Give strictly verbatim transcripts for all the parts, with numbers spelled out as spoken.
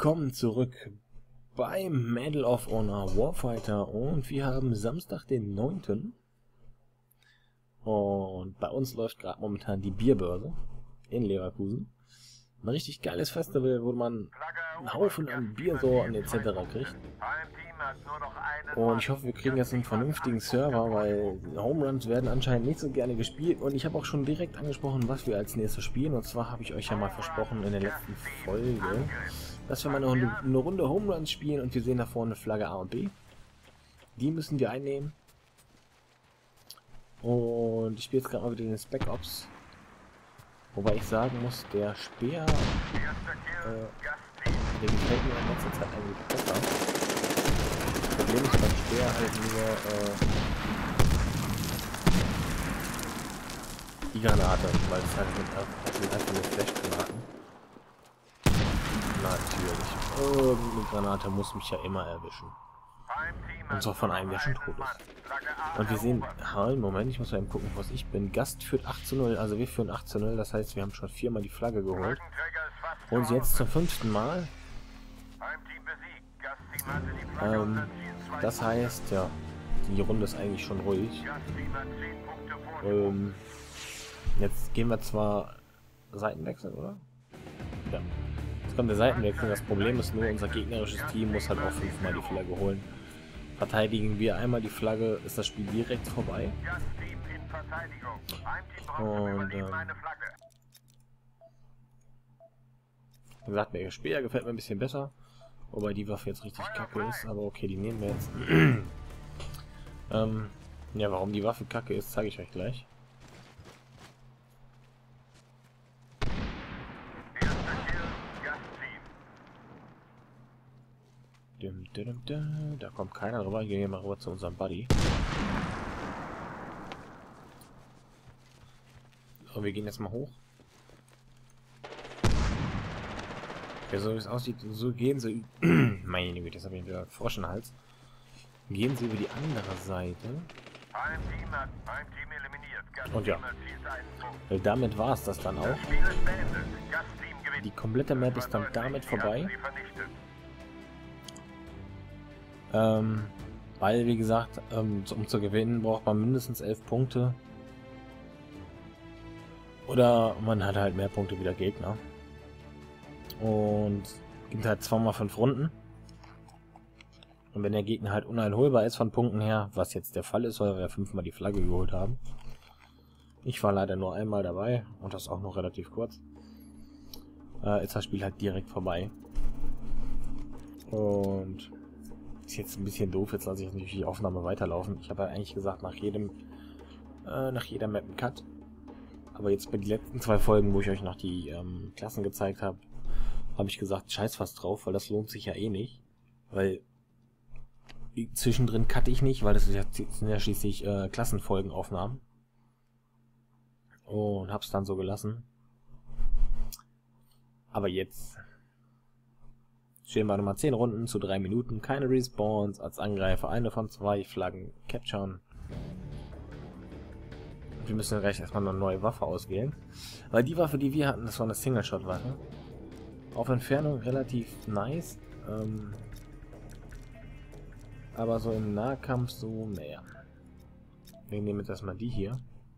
Willkommen zurück beim Medal of Honor Warfighter und wir haben Samstag den neunten und bei uns läuft gerade momentan die Bierbörse in Leverkusen. Ein richtig geiles Festival, wo man einen Haufen an Biersorten et cetera kriegt. Und ich hoffe, wir kriegen jetzt einen vernünftigen Server, weil Home Runs werden anscheinend nicht so gerne gespielt. Und ich habe auch schon direkt angesprochen, was wir als nächstes spielen. Und zwar habe ich euch ja mal versprochen in der letzten Folge, dass wir mal eine, eine Runde Home Runs spielen. Und wir sehen da vorne Flagge A und B. Die müssen wir einnehmen. Und ich spiele jetzt gerade mal wieder den Spec Ops. Wobei ich sagen muss, der Speer, äh, der gefällt mir in letzter Zeit eigentlich besser. Das Problem ist beim Speer halt nur, äh, die Granate, weil es halt mit einfach nur Flashgranaten. Natürlich. Irgendeine Granate muss mich ja immer erwischen. Und zwar von einem, der schon tot ist. Und wir sehen, halt, Moment, ich muss mal eben gucken, was ich bin. Gast führt acht zu null, also wir führen acht zu null, das heißt, wir haben schon viermal die Flagge geholt. Und jetzt zum fünften Mal. Ähm, das heißt, ja, die Runde ist eigentlich schon ruhig. Ähm, jetzt gehen wir zwar Seitenwechsel, oder? Ja. Jetzt kommt der Seitenwechsel, das Problem ist nur, unser gegnerisches Team muss halt auch fünfmal die Flagge holen. Verteidigen wir einmal die Flagge, ist das Spiel direkt vorbei. Und ähm, wie gesagt, der Speer gefällt mir ein bisschen besser, wobei die Waffe jetzt richtig kacke ist, aber okay, die nehmen wir jetzt. ähm, ja, warum die Waffe kacke ist, zeige ich euch gleich. Da kommt keiner rüber. Ich gehe mal rüber zu unserem Buddy. Und wir gehen jetzt mal hoch. Ja, so wie es aussieht, so gehen sie. Meine Güte, jetzt habe ich wieder Frosch im Hals. Gehen sie über die andere Seite. Und ja. Weil damit war es das dann auch. Die komplette Map ist dann damit vorbei. Ähm, weil, wie gesagt, ähm, um zu gewinnen, braucht man mindestens elf Punkte. Oder man hat halt mehr Punkte wie der Gegner. Und gibt halt zweimal fünf Runden. Und wenn der Gegner halt uneinholbar ist von Punkten her, was jetzt der Fall ist, weil wir fünfmal die Flagge geholt haben. Ich war leider nur einmal dabei und das auch noch relativ kurz. Äh, ist das Spiel halt direkt vorbei. Und ist jetzt ein bisschen doof, jetzt lasse ich natürlich die Aufnahme weiterlaufen. Ich habe ja eigentlich gesagt, nach jedem äh, nach jeder Map einen Cut. Aber jetzt bei den letzten zwei Folgen, wo ich euch noch die ähm, Klassen gezeigt habe, habe ich gesagt, scheiß was drauf, weil das lohnt sich ja eh nicht. Weil zwischendrin cutte ich nicht, weil das, ist ja, das sind ja schließlich äh, Klassenfolgenaufnahmen. Und habe es dann so gelassen. Aber jetzt stehen wir nochmal zehn Runden zu drei Minuten, keine Respawns, als Angreifer eine von zwei Flaggen capturen. Wir müssen gleich erstmal eine neue Waffe auswählen, weil die Waffe, die wir hatten, das war eine Single-Shot-Waffe. Auf Entfernung relativ nice, ähm, aber so im Nahkampf so, naja. Wir nehmen jetzt erstmal die hier.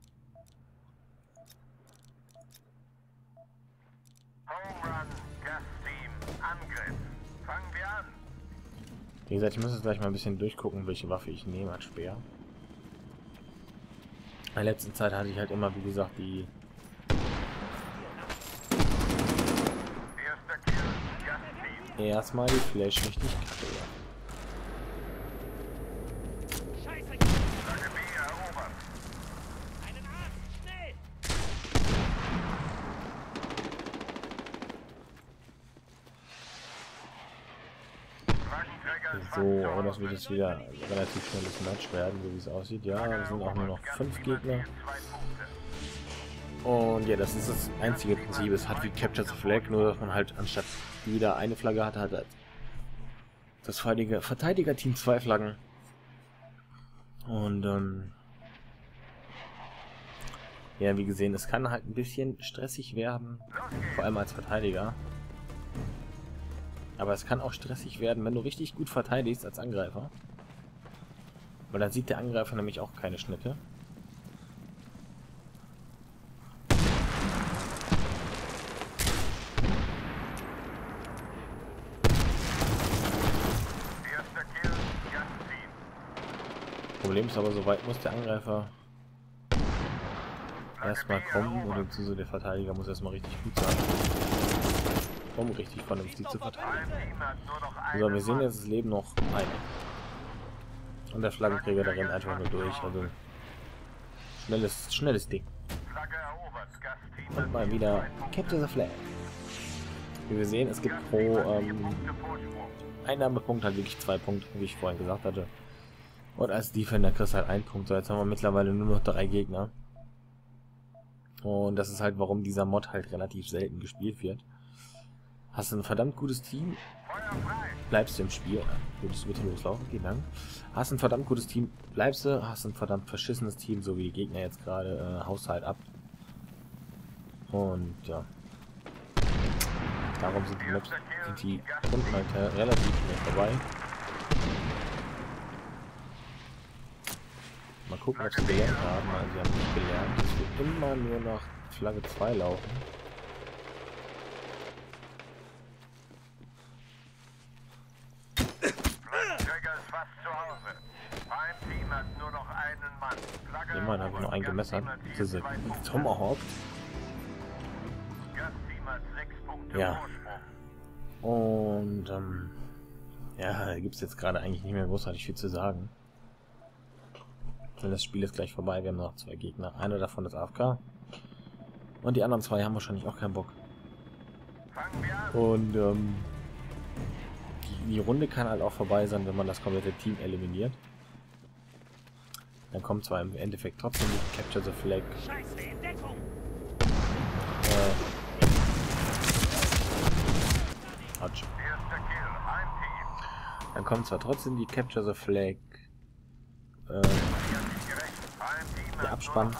Wie gesagt, ich muss jetzt gleich mal ein bisschen durchgucken, welche Waffe ich nehme als Speer. In der letzten Zeit hatte ich halt immer, wie gesagt, die erstmal die Flash richtig kacke. So, aber das wird jetzt wieder ein relativ schnelles Match werden, so wie es aussieht. Ja, es sind auch nur noch fünf Gegner. Und ja, das ist das einzige Prinzip. Es hat wie Capture the Flag, nur dass man halt anstatt wieder eine Flagge hat, hat halt das Verteidiger-Team zwei Flaggen. Und ähm, ja, wie gesehen, es kann halt ein bisschen stressig werden, vor allem als Verteidiger. Aber es kann auch stressig werden, wenn du richtig gut verteidigst als Angreifer. Weil dann sieht der Angreifer nämlich auch keine Schnitte. Problem ist aber, so weit muss der Angreifer erstmal kommen, oder so der Verteidiger muss erstmal richtig gut sein, um richtig vernünftig zu verteidigen. So, wir sehen jetzt, es leben noch eine. Und der Flaggenträger, der rennt einfach nur durch, also schnelles, schnelles Ding. Und mal wieder Capture the Flag. Wie wir sehen, es gibt pro ähm, Einnahmepunkt halt wirklich zwei Punkte, wie ich vorhin gesagt hatte. Und als Defender kriegst du halt einen Punkt. So, jetzt haben wir mittlerweile nur noch drei Gegner. Und das ist halt, warum dieser Mod halt relativ selten gespielt wird. Hast du ein verdammt gutes Team, bleibst du im Spiel. Würdest du bitte loslaufen? Vielen Dank. Hast ein verdammt gutes Team, bleibst du. Hast ein verdammt verschissenes Team, so wie die Gegner jetzt gerade, äh, haust halt ab. Und ja. Darum sind die Maps, sind die Runden halt relativ schnell vorbei. Mal gucken, ob sie gelernt haben. Also sie haben nicht gelernt, dass wir immer nur nach Flagge zwei laufen. Immerhin habe ich noch einen gemessert. Diese Tomahawk. Ja. Und ähm, ja, da gibt es jetzt gerade eigentlich nicht mehr großartig viel zu sagen. Denn das Spiel ist gleich vorbei. Wir haben noch zwei Gegner. Einer davon ist A F K. Und die anderen zwei haben wahrscheinlich auch keinen Bock. Und ähm, die, die Runde kann halt auch vorbei sein, wenn man das komplette Team eliminiert. Dann kommt zwar im Endeffekt trotzdem die Capture the Flag. Äh, Dann kommt zwar trotzdem die Capture the Flag. Äh, der Abspann.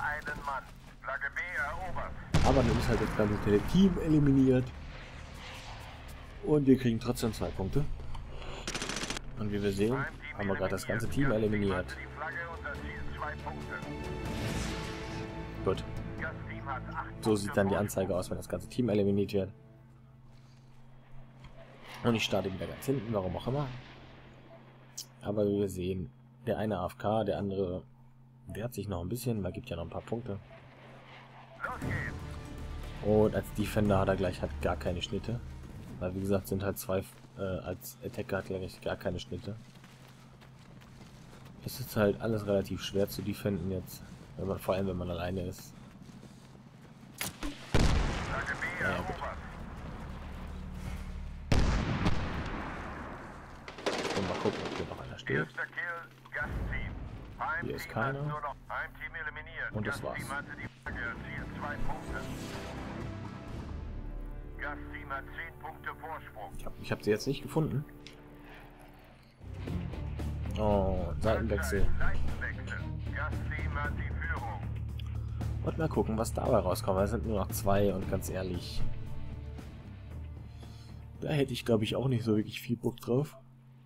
Aber dann ist halt das ganze Team eliminiert. Und wir kriegen trotzdem zwei Punkte. Und wie wir sehen, haben wir gerade das ganze Team eliminiert. Gut. So sieht dann die Anzeige aus, wenn das ganze Team eliminiert wird. Und ich starte wieder ganz hinten, warum auch immer. Aber wie wir sehen, der eine A F K, der andere wehrt sich noch ein bisschen, da gibt ja noch ein paar Punkte. Und als Defender hat er gleich hat gar keine Schnitte. Weil wie gesagt sind halt zwei, äh, als Attacker hat er gleich gar keine Schnitte. Es ist halt alles relativ schwer zu defenden jetzt, wenn man, vor allem wenn man alleine ist. Naja, gut. Und mal gucken, ob hier noch einer steht. Hier ist keiner. Und das war's. Ich habe ich hab sie jetzt nicht gefunden. Oh, Seitenwechsel. Und mal gucken, was dabei rauskommt. Es sind nur noch zwei und ganz ehrlich, da hätte ich glaube ich auch nicht so wirklich viel Bock drauf.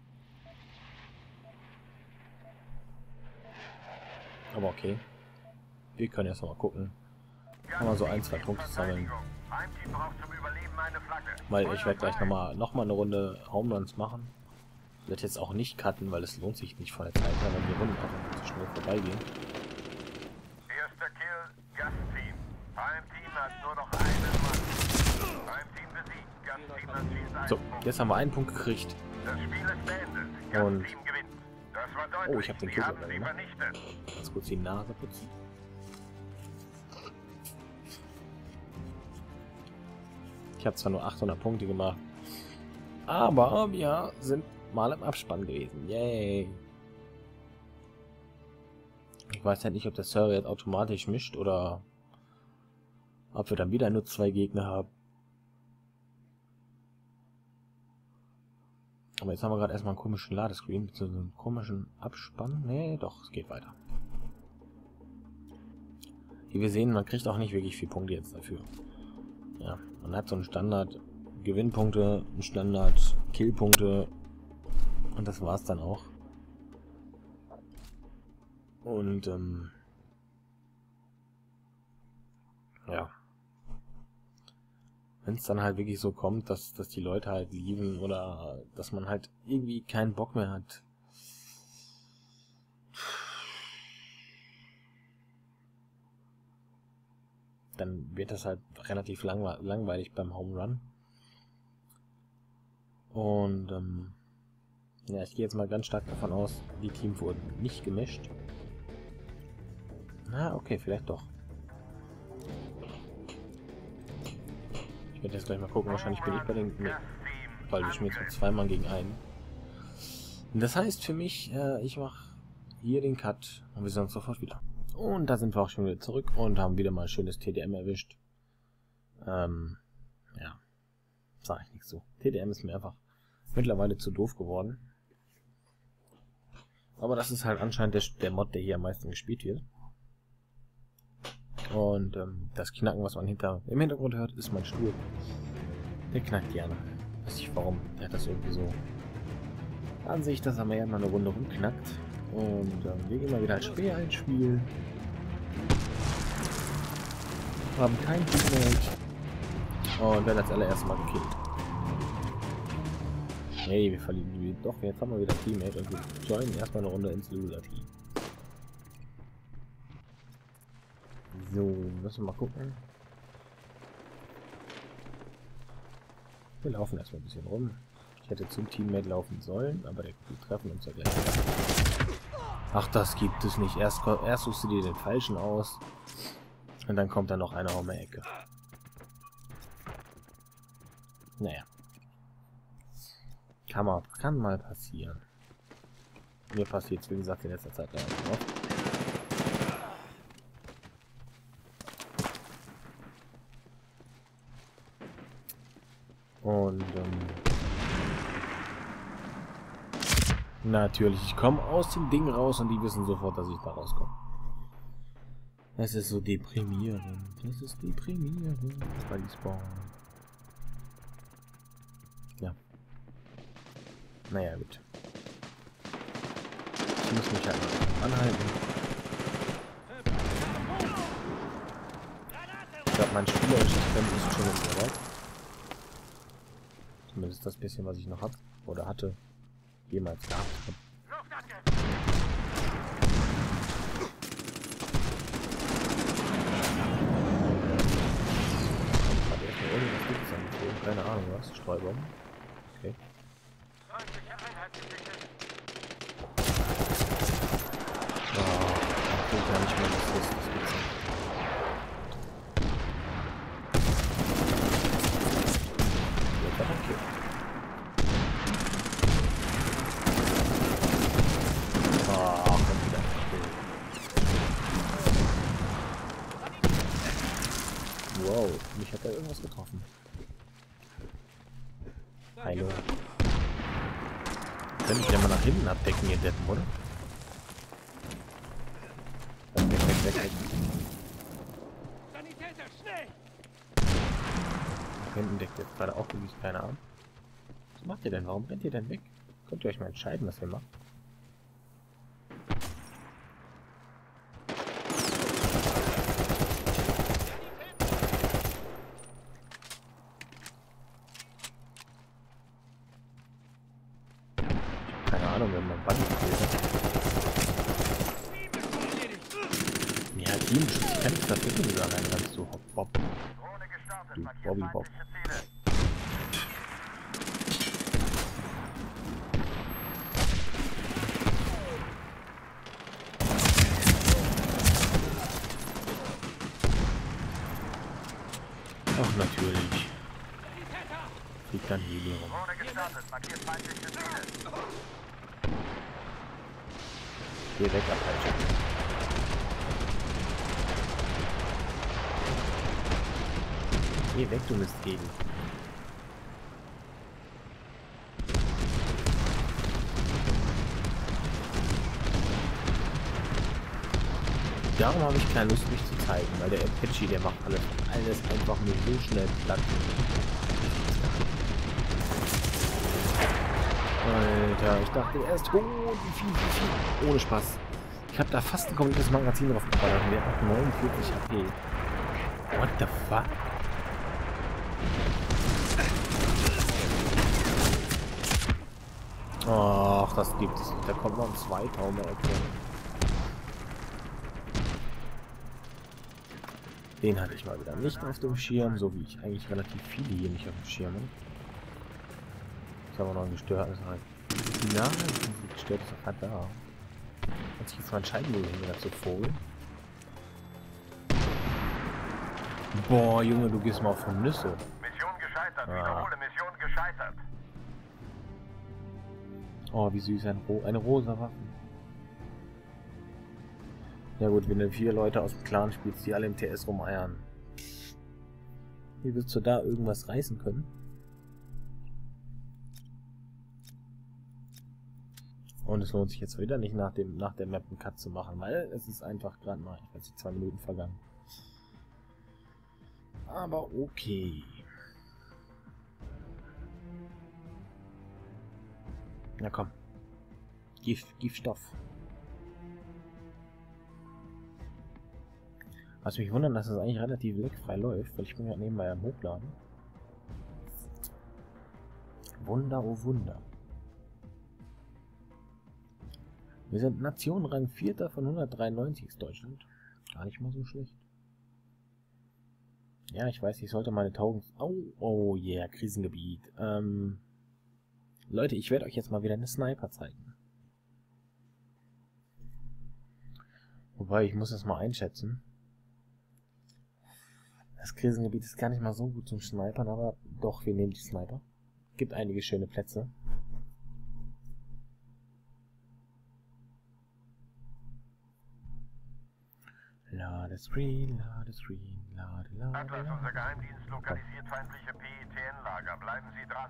Aber okay. Wir können jetzt noch mal gucken. Kann man so ein, zwei Punkte sammeln. Weil ich werde gleich nochmal noch mal eine Runde Home Runs machen. Ich werde jetzt auch nicht cutten, weil es lohnt sich nicht von der Zeit her, weil die Runden auch zu schnell vorbeigehen. Erster Kill, Gastteam. Heimteam hat nur noch einen Mann. Heimteam besiegt, Gastteam hat schießt So, jetzt haben wir einen Punkt gekriegt. Das Spiel ist beendet. Und Gastteam gewinnt. Das war deutlich. oh, ich habe den Sie Kill haben sogar sie gemacht. vernichtet. Ganz kurz die Nase putzen. Ich habe zwar nur achthundert Punkte gemacht, aber wir sind mal im Abspann gewesen. Yay! Ich weiß halt nicht, ob der Server jetzt automatisch mischt oder ob wir dann wieder nur zwei Gegner haben. Aber jetzt haben wir gerade erstmal einen komischen Ladescreen, so einen komischen Abspann. Nee, doch, es geht weiter. Wie wir sehen, man kriegt auch nicht wirklich viel Punkte jetzt dafür. Ja, man hat so einen Standard Gewinnpunkte, Standard, Killpunkte und das war's dann auch. Und ähm, ja, wenn es dann halt wirklich so kommt, dass, dass die Leute halt lieben oder dass man halt irgendwie keinen Bock mehr hat, dann wird das halt relativ langwe langweilig beim Home Run. Und ähm, ja, ich gehe jetzt mal ganz stark davon aus, die Teams wurden nicht gemischt. Na, okay, vielleicht doch. Ich werde jetzt gleich mal gucken, wahrscheinlich bin ich bei den... Nee, weil wir spielen jetzt mit zwei Mann gegen einen. Und das heißt für mich, äh, ich mache hier den Cut und wir sehen uns sofort wieder. Und da sind wir auch schon wieder zurück und haben wieder mal ein schönes T D M erwischt. Ähm, ja, sage ich nichts zu. T D M ist mir einfach mittlerweile zu doof geworden. Aber das ist halt anscheinend der, der Mod, der hier am meisten gespielt wird. Und ähm, das Knacken, was man hinter im Hintergrund hört, ist mein Stuhl. Der knackt gerne. Weiß nicht warum. Der hat das irgendwie so an sich, dass er mal eine Runde rumknackt. Und ähm, wir gehen mal wieder als Speer einspielen. Haben kein Teammate. Und werden als allererstes mal gekillt. Nee, wir verlieren die. Doch, jetzt haben wir wieder Teammate und wir joinen erstmal eine Runde ins Loser-Team. So, müssen wir mal gucken. Wir laufen erstmal ein bisschen rum. Ich hätte zum Teammate laufen sollen, aber der, wir treffen uns ja gleich. Ach, das gibt es nicht. Erst, erst suchst du dir den falschen aus und dann kommt da noch einer um die Ecke. Naja. Kann mal, kann mal passieren. Mir passiert es, wie gesagt, in letzter Zeit relativ oft. Und ähm, natürlich, ich komme aus dem Ding raus und die wissen sofort, dass ich da rauskomme. Das ist so deprimierend. Das ist deprimierend, weil die spawnen. Ja. Naja, gut. Ich muss mich halt mal anhalten. Ich glaube, mein spielerisches Tempo ist schon im Urlaub. Zumindest das bisschen, was ich noch habe. Oder hatte. Jemals gehabt habe. Keine Ahnung was. Streubomben. Okay. Oh, ich will gar nicht mehr, was das ist. Das gibt's nicht. Ja, danke. Oh, kommt wieder ein Spiel. Wow, mich hat da irgendwas getroffen. Hallo. Könnte ich ja mal nach hinten abdecken, ihr Deppen, oder? Weg, weg, weg, weg. Nach hinten deckt jetzt gerade auch wirklich keiner an. Was macht ihr denn? Warum rennt ihr denn weg? Könnt ihr euch mal entscheiden, was ihr macht? Keine Ahnung, wenn man Band spielt. Ja, Teamschutz, ich kann nicht dafür, wenn du da reinrennst, du Hopp Bob. Du Bobby Bob. Ach, natürlich. Fliegt dann Heli rum. Geh weg, Apache. Geh weg, du Mistgegend. Darum habe ich keine Lust, mich zu zeigen, weil der Apache, der macht alles, alles einfach nur so schnell platt. Alter, ich dachte erst, oh, wie viel, wie viel. Ohne Spaß. Ich habe da fast ein komplettes Magazin drauf geballert und der hat neunundvierzig H P. What the fuck? Ach, das gibt es nicht. Da kommt noch ein zweiter um die Ecke. Den hatte ich mal wieder nicht auf dem Schirm, so wie ich eigentlich relativ viele hier nicht auf dem Schirm habe. Ist aber noch ein gestörtes halt. Ja, gestört ist auch halt da. Hat sich jetzt mal entscheiden, wo ich dazu Vogel. Boah, Junge, du gehst mal auf von Nüsse. Mission gescheitert. Ah. Wiederhole Mission gescheitert. Oh, wie süß, ein Ro eine rosa Waffe. Ja gut, wenn du vier Leute aus dem Clan spielst, die alle im T S rumeiern. Wie willst du da irgendwas reißen können? Und es lohnt sich jetzt wieder nicht nach dem nach der Map einen Cut zu machen, weil es ist einfach gerade mal, ich weiß nicht, zwei Minuten vergangen. Aber okay. Na komm. Gift, Giftstoff. Was mich wundert, dass es eigentlich relativ leckfrei läuft, weil ich bin ja nebenbei am Hochladen. Wunder, oh Wunder. Wir sind Nationenrang Vierter von hundertdreiundneunzig ist Deutschland. Gar nicht mal so schlecht. Ja, ich weiß, ich sollte meine Taugen... Oh, oh yeah, Krisengebiet. Ähm, Leute, ich werde euch jetzt mal wieder eine Sniper zeigen. Wobei, ich muss das mal einschätzen. Das Krisengebiet ist gar nicht mal so gut zum Snipern, aber doch, wir nehmen die Sniper. Gibt einige schöne Plätze. Lade Screen, lade Screen, lade, lade, Atlas, lade. unser Geheimdienst lokalisiert feindliche P E T N-Lager. Bleiben Sie dran.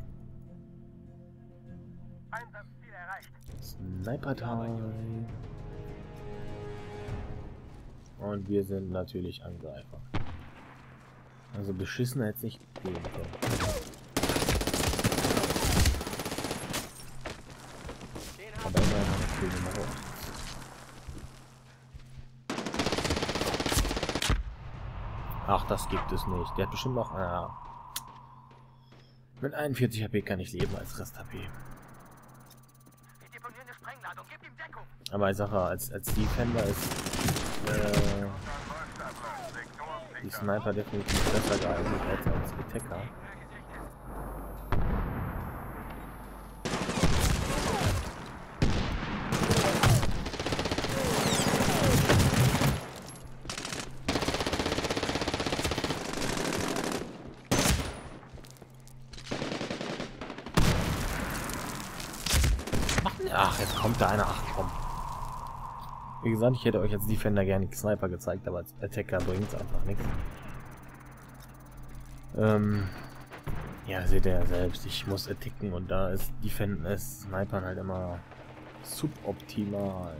Einsatzziel erreicht. Sniper Time. Und wir sind natürlich Angreifer. Also beschissen hätte es nicht gehen können. Aber immer noch eine coole Mauer. Ach, das gibt es nicht. Der hat bestimmt noch... Ah, mit einundvierzig H P kann ich leben als Rest H P. Aber ich sage, als, als Defender ist äh, die Sniper definitiv besser geeignet als als Attacker. Ach, jetzt kommt da einer. Ach komm. Wie gesagt, ich hätte euch als Defender gerne die Sniper gezeigt, aber als Attacker bringt es einfach nichts. Ähm, ja, seht ihr ja selbst, ich muss attacken und da ist Defenden, ist Snipern halt immer suboptimal.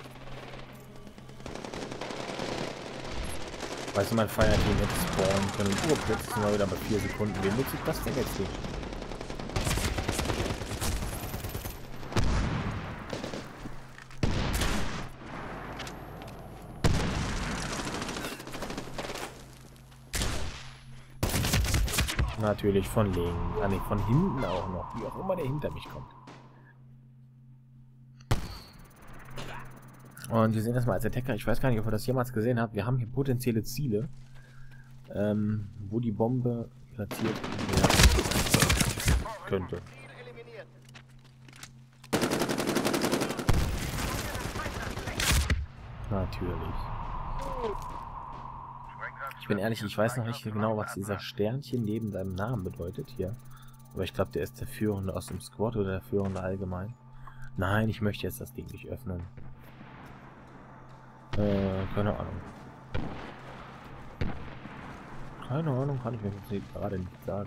Weißt du, mein Fireteam hätte spawnen können. Oh, plötzlich sind wir wieder bei vier Sekunden. Wen nutze ich das denn jetzt nicht? Natürlich von links, ah, nee, von hinten auch noch, wie auch immer der hinter mich kommt. Und wir sehen das mal als Attacker, ich weiß gar nicht, ob ihr das jemals gesehen habt, wir haben hier potenzielle Ziele, ähm, wo die Bombe platziert werden könnte. Natürlich. Ich bin ehrlich, ich weiß noch nicht genau, was dieser Sternchen neben seinem Namen bedeutet hier. Aber ich glaube, der ist der Führende aus dem Squad oder der Führende allgemein. Nein, ich möchte jetzt das Ding nicht öffnen. Äh, keine Ahnung. Keine Ahnung, kann ich mir jetzt gerade nicht sagen.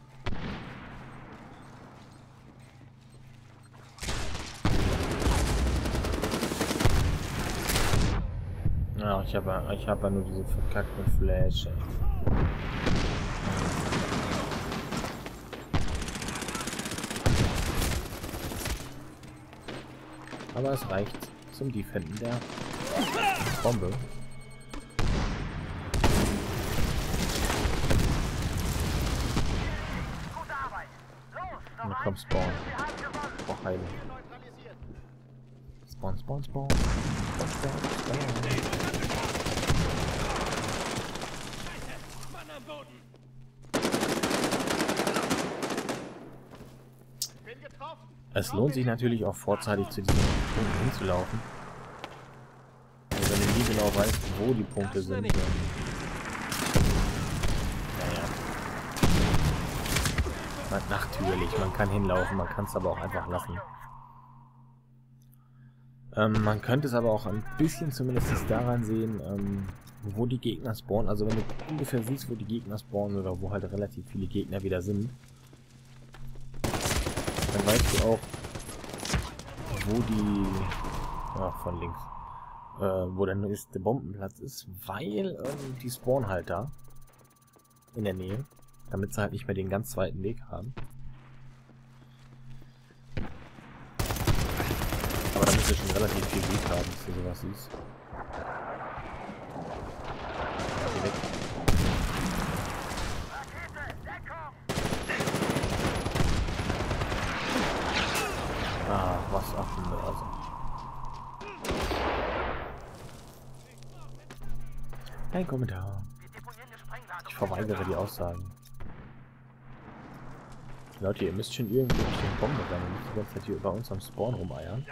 Ja, ich habe ich habe nur diese verkackte Flash. Ey. Aber es reicht zum Defenden der Bombe. Und dann kommt Spawn. Oh, Heide. Spawn, Spawn, Spawn. Spawn, Spawn, Spawn. Es lohnt sich natürlich auch vorzeitig zu diesen Punkten hinzulaufen. Also wenn du nie genau weißt, wo die Punkte sind. Naja. Man, natürlich, man kann hinlaufen, man kann es aber auch einfach lassen. Ähm, man könnte es aber auch ein bisschen zumindest daran sehen, ähm, wo die Gegner spawnen. Also wenn du ungefähr siehst, wo die Gegner spawnen oder wo halt relativ viele Gegner wieder sind, dann weißt du auch, wo die, ja, von links, äh, wo der nächste Bombenplatz ist, weil ähm, die spawnen halt da in der Nähe, damit sie halt nicht mehr den ganz zweiten Weg haben. Aber da musst du schon relativ viel Glück haben, dass du sowas siehst. Geh weg. Ah, was auch immer. Also. Kein Kommentar. Ich verweigere die Aussagen. Leute, ihr müsst schon irgendwie durch den Bombe rein und nicht die ganze Zeit hier über uns am Spawn rumeiern.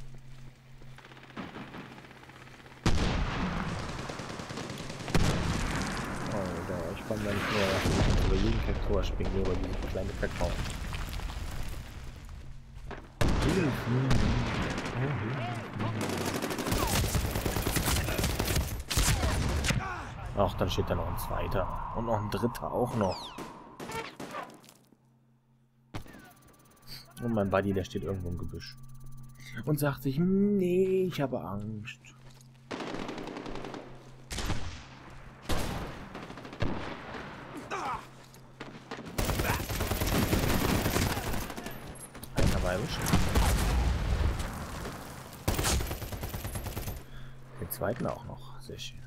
Alter, ich kann da nicht mehr über jeden Kaktor springen, nur über diese kleine Kakao. Ach, dann steht da noch ein zweiter. Und noch ein dritter auch noch. Und mein Buddy, der steht irgendwo im Gebüsch. Und sagt sich, nee, ich habe Angst. Einer weibisch. Den zweiten auch noch. Sehr schön.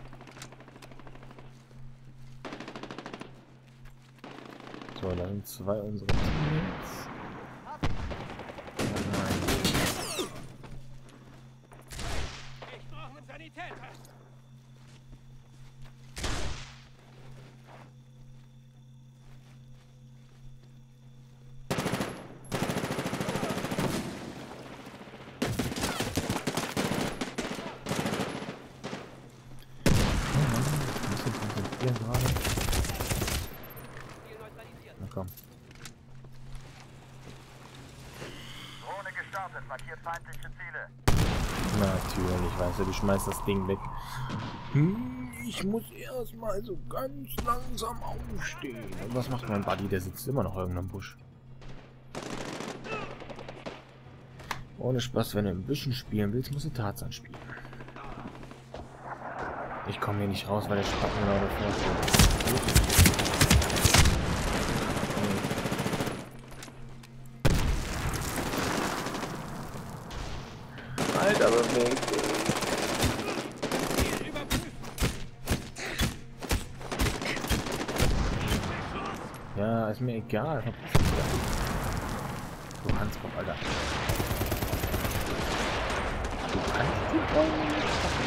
So, da sind zwei unserer Teammates. Na komm. Drohne gestartet, markiert feindliche Ziele. Natürlich, weißt du, du schmeißt das Ding weg. Hm, ich muss erstmal so ganz langsam aufstehen. Und was macht mein Buddy? Der sitzt immer noch irgendwo im Busch. Ohne Spaß, wenn du ein bisschen spielen willst, musst du Tarzan spielen. Ich komme hier nicht raus, weil der Spacken genau davor steht. Alter, bewegt. Ja, ist mir egal. Du Handskopf, Alter. Du kannst die Bäume nicht.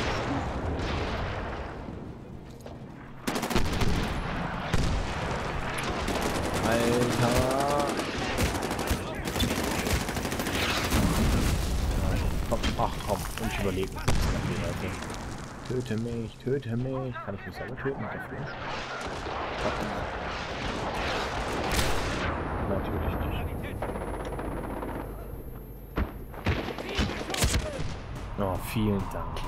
Alter. Komm, ach komm, und ich überlebe mich. Töte mich, töte mich. Kann ich mich selber töten mit der Flash? Natürlich nicht. Oh, vielen Dank.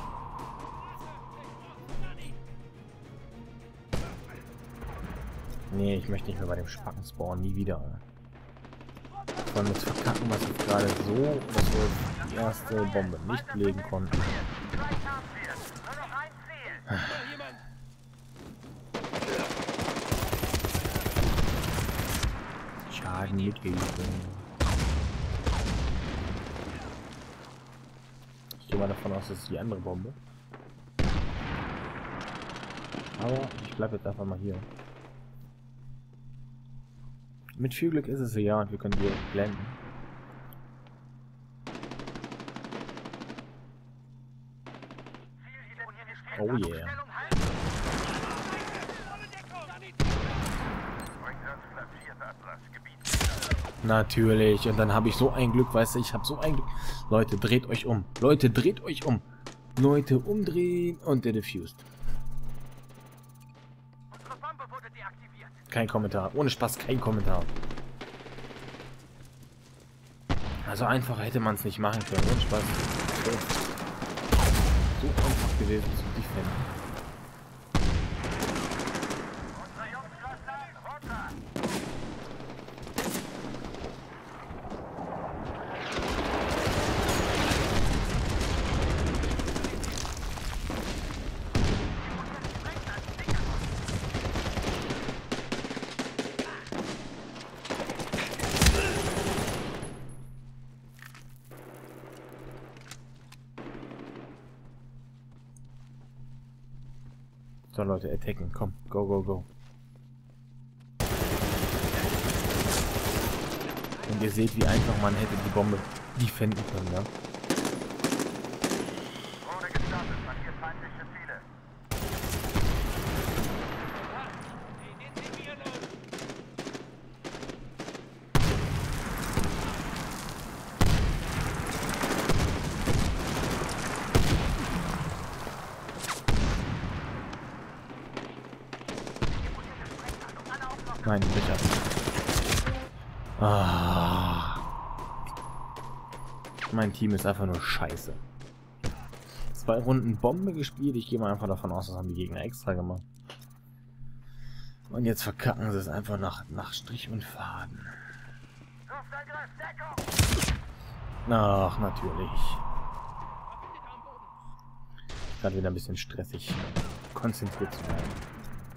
Nee, ich möchte nicht mehr bei dem Spacken spawnen, nie wieder. Vor allem jetzt verkacken, was jetzt gerade so, dass wir die erste Bombe nicht legen konnten. Schaden mit Hilfe. mal davon aus, das ist die andere Bombe. Aber ich bleibe jetzt einfach mal hier. Mit viel Glück ist es ja und wir können die blenden. Oh yeah. Natürlich. Und dann habe ich so ein Glück, weißt du, ich habe so ein Glück. Leute, dreht euch um. Leute, dreht euch um. Leute, umdrehen und der diffused. Kein Kommentar. Ohne Spaß, kein Kommentar. Also einfacher hätte man es nicht machen können. Ohne Spaß. So einfach gewesen zu defenden. So Leute, attacken, komm, go, go, go. Und ihr seht, wie einfach man hätte die Bombe defenden können, ja? Wurde gestartet, markiert feindliche Ziele. Nein, bitte. Ah. Mein Team ist einfach nur scheiße. Zwei Runden Bombe gespielt. Ich gehe mal einfach davon aus, das haben die Gegner extra gemacht. Und jetzt verkacken sie es einfach nach, nach Strich und Faden. Ach, natürlich. Gerade wieder ein bisschen stressig, konzentriert zu werden.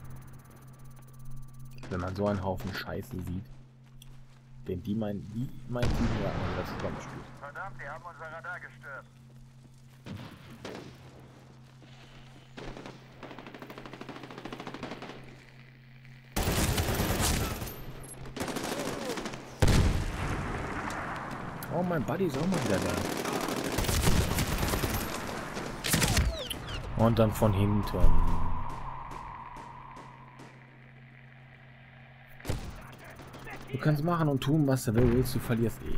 Wenn man so einen Haufen Scheiße sieht, den die mein, die mein Team ja das zusammenspielt. Verdammt, die haben unser Radar gestört. Oh, mein Buddy ist auch mal wieder da. Und dann von hinten. Du kannst machen und tun, was du willst, du verlierst eh.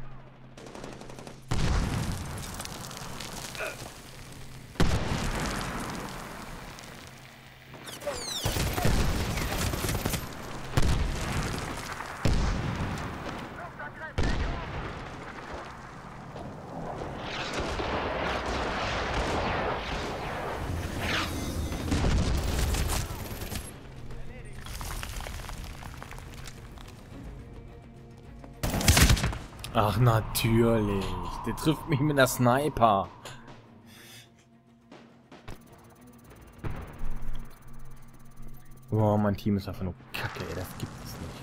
Ach, natürlich. Der trifft mich mit einer Sniper. Oh, mein Team ist einfach nur Kacke, ey. Das gibt es nicht.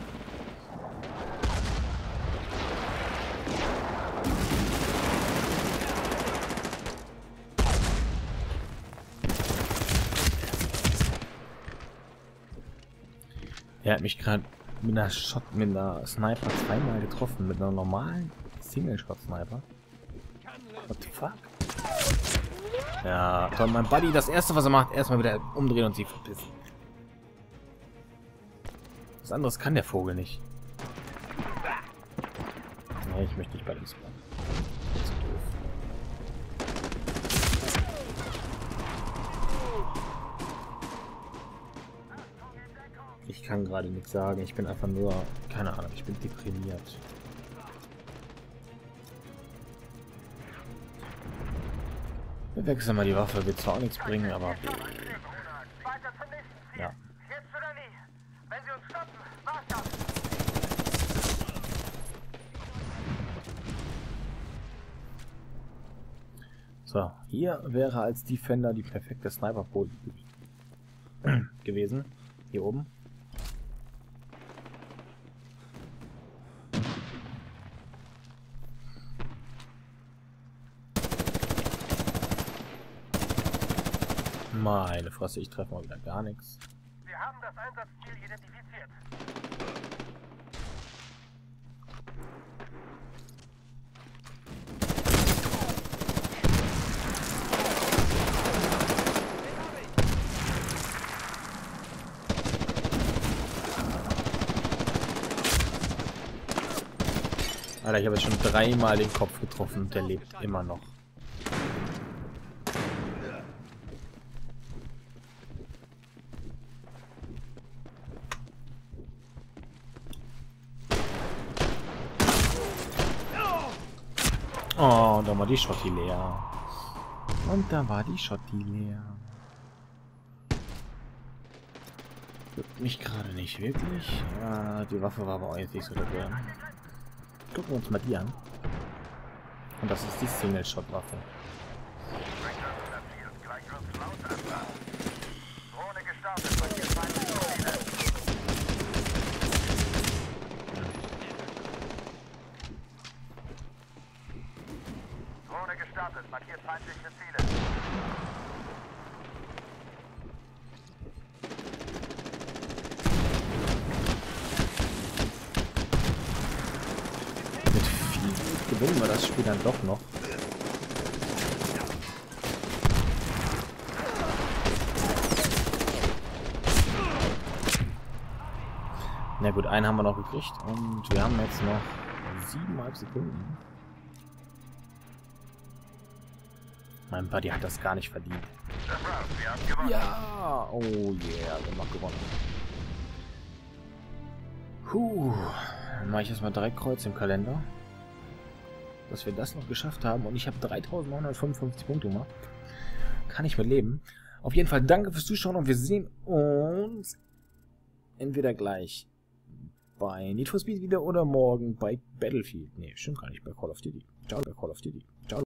Er hat mich gerade mit einer Shot, mit einer Sniper zweimal getroffen, mit einer normalen Single-Shot-Sniper. What the fuck? Ja, toll, mein Buddy, das erste, was er macht, erstmal wieder umdrehen und sie verpissen. Was anderes kann der Vogel nicht. Nee, ich möchte nicht bei dem spawnen. Das ist doof. Ich kann gerade nichts sagen. Ich bin einfach nur, keine Ahnung, ich bin deprimiert. Wir wechseln mal die Waffe, wird zwar auch nichts bringen, aber... Ja. So, hier wäre als Defender die perfekte Sniper-Pose gewesen. Hier oben. Meine Fresse, ich treffe mal wieder gar nichts. Wir haben das Einsatzziel identifiziert. Alter, ich habe jetzt schon dreimal den Kopf getroffen und der lebt immer noch. Oh, und da war die Schotti leer. Und da war die Schotti leer. Juckt mich gerade nicht wirklich. Ah, die Waffe war aber auch jetzt nicht so der. Gucken wir uns mal die an. Und das ist die Single-Shot-Waffe. Drohne gestartet, markiert feindliche Ziele. Drohne gestartet, markiert feindliche Ziele. Mit viel Glück gewinnen wir das Spiel dann doch noch. Na gut, einen haben wir noch gekriegt und wir haben jetzt noch siebeneinhalb Sekunden. Mein Buddy hat das gar nicht verdient. Das war's, wir haben gewonnen. Ja, oh yeah, wir haben noch gewonnen. Puh, dann mache ich erstmal drei Kreuz im Kalender, dass wir das noch geschafft haben und ich habe dreitausendneunhundertfünfundfünfzig Punkte gemacht. Kann ich mit leben. Auf jeden Fall danke fürs Zuschauen und wir sehen uns entweder gleich bei Need for Speed wieder oder morgen bei Battlefield. Ne, stimmt gar nicht, bei Call of Duty. Ciao, bei Call of Duty. Ciao.